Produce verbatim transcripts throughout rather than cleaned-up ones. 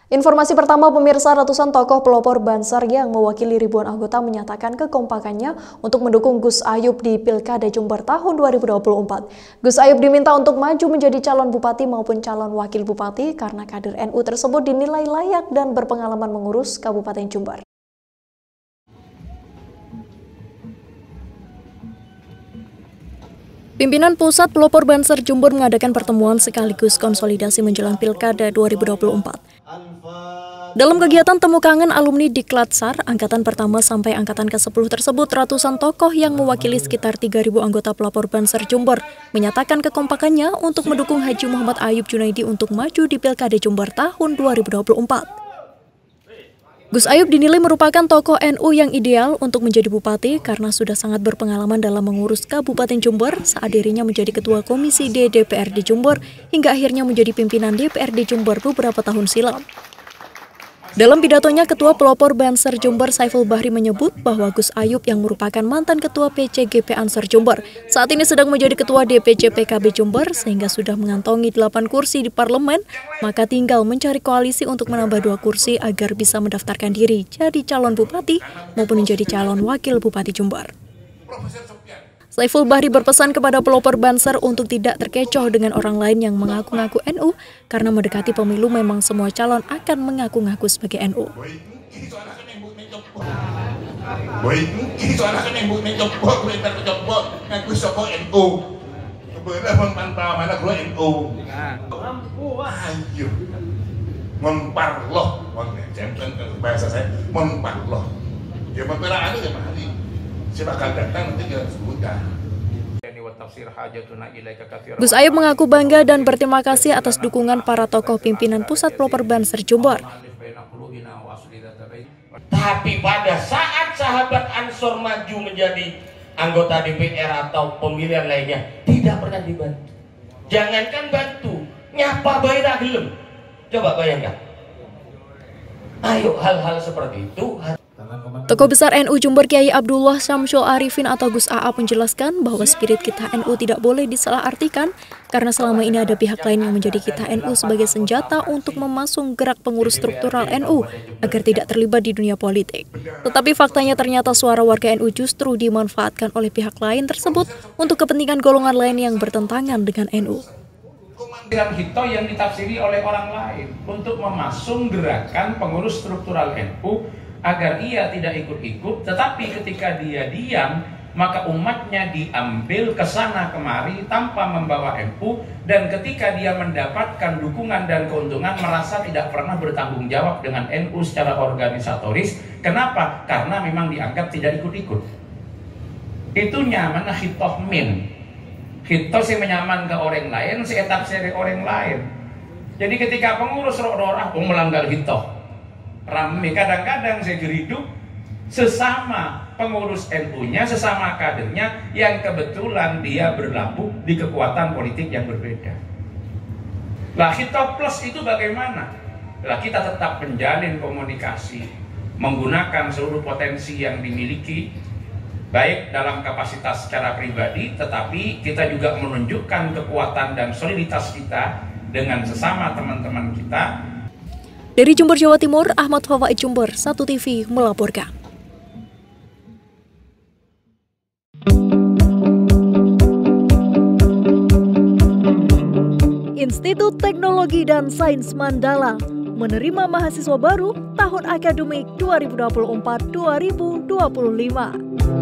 Informasi pertama pemirsa, ratusan tokoh pelopor Banser yang mewakili ribuan anggota menyatakan kekompakannya untuk mendukung Gus Ayub di Pilkada Jember tahun dua ribu dua puluh empat. Gus Ayub diminta untuk maju menjadi calon bupati maupun calon wakil bupati karena kader N U tersebut dinilai layak dan berpengalaman mengurus Kabupaten Jember. Pimpinan Pusat Pelopor Banser Jember mengadakan pertemuan sekaligus konsolidasi menjelang Pilkada dua ribu dua puluh empat. Dalam kegiatan temu kangen alumni Diklatsar, angkatan pertama sampai angkatan ke sepuluh tersebut, ratusan tokoh yang mewakili sekitar tiga ribu anggota pelopor Banser Jember menyatakan kekompakannya untuk mendukung Haji Muhammad Ayub Junaidi untuk maju di Pilkada Jember tahun dua ribu dua puluh empat. Gus Ayub dinilai merupakan tokoh N U yang ideal untuk menjadi bupati karena sudah sangat berpengalaman dalam mengurus Kabupaten Jember saat dirinya menjadi Ketua Komisi D D P R D Jember hingga akhirnya menjadi pimpinan D P R D Jember beberapa tahun silam. Dalam pidatonya, Ketua Pelopor Banser Jember Saiful Bahri menyebut bahwa Gus Ayub yang merupakan mantan Ketua P C G P Ansor Jember saat ini sedang menjadi Ketua D P C P K B Jember sehingga sudah mengantongi delapan kursi di parlemen, maka tinggal mencari koalisi untuk menambah dua kursi agar bisa mendaftarkan diri jadi calon bupati maupun menjadi calon wakil bupati Jember. Saiful Bahri berpesan kepada pelopor Banser untuk tidak terkecoh dengan orang lain yang mengaku-ngaku N U karena mendekati pemilu memang semua calon akan mengaku-ngaku sebagai N U. Gus Ayub mengaku bangga dan berterima kasih atas dukungan para tokoh pimpinan Pusat Pelopor Banser Jember. Tapi pada saat sahabat Ansor maju menjadi anggota D P R atau pemilihan lainnya, tidak pernah dibantu. Jangankan bantu, nyapa bayi tak gelem. Coba bayangkan. Ayo, hal-hal seperti itu. Tokoh besar N U Jember Kiai Abdullah Syamsul Arifin atau Gus A A menjelaskan bahwa spirit kita N U tidak boleh disalahartikan karena selama ini ada pihak lain yang menjadi kita N U sebagai senjata untuk memasung gerak pengurus struktural N U agar tidak terlibat di dunia politik. Tetapi faktanya ternyata suara warga N U justru dimanfaatkan oleh pihak lain tersebut untuk kepentingan golongan lain yang bertentangan dengan N U. Kemudian hito yang ditafsiri oleh orang lain untuk memasung gerakan pengurus struktural N U agar ia tidak ikut-ikut, tetapi ketika dia diam, maka umatnya diambil ke sana kemari tanpa membawa N U, dan ketika dia mendapatkan dukungan dan keuntungan merasa tidak pernah bertanggung jawab dengan N U secara organisatoris. Kenapa? Karena memang dianggap tidak ikut-ikut. Itu nyaman hitoh min. Hitoh sih menyaman ke orang lain, si etap seri orang lain. Jadi ketika pengurus roh-roh pun melanggar hitoh, rame, kadang-kadang saya geriduk sesama pengurus N U-nya, sesama kadernya yang kebetulan dia berlabuh di kekuatan politik yang berbeda. Lah kita plus itu bagaimana? Lah kita tetap menjalin komunikasi, menggunakan seluruh potensi yang dimiliki, baik dalam kapasitas secara pribadi, tetapi kita juga menunjukkan kekuatan dan soliditas kita dengan sesama teman-teman kita. Dari Jember, Jawa Timur, Ahmad Fawaid Jember, satu T V melaporkan. Institut Teknologi dan Sains Mandala menerima mahasiswa baru tahun akademik dua ribu dua puluh empat dua ribu dua puluh lima.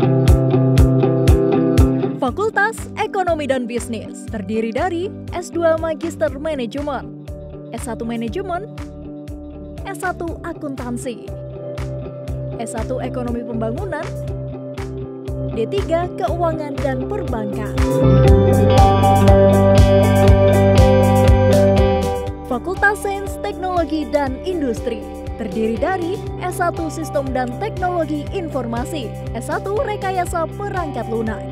Fakultas Ekonomi dan Bisnis terdiri dari S dua Magister Manajemen, S satu Manajemen, S satu Akuntansi, S satu Ekonomi Pembangunan, D tiga Keuangan dan Perbankan. Fakultas Sains, Teknologi, dan Industri terdiri dari S satu Sistem dan Teknologi Informasi, S satu Rekayasa Perangkat Lunak.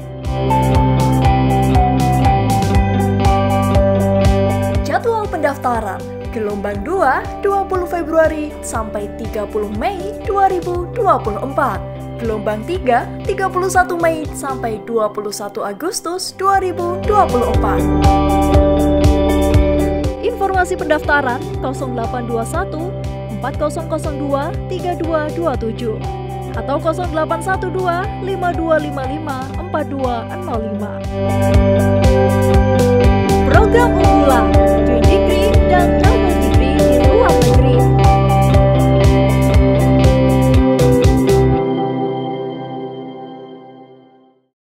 Jadwal pendaftaran gelombang dua, dua puluh Februari sampai tiga puluh Mei dua ribu dua puluh empat. Gelombang tiga, tiga puluh satu Mei sampai dua puluh satu Agustus dua ribu dua puluh empat. Informasi pendaftaran nol delapan dua satu empat nol nol dua tiga dua dua tujuh atau nol delapan satu dua lima dua lima lima empat dua nol lima.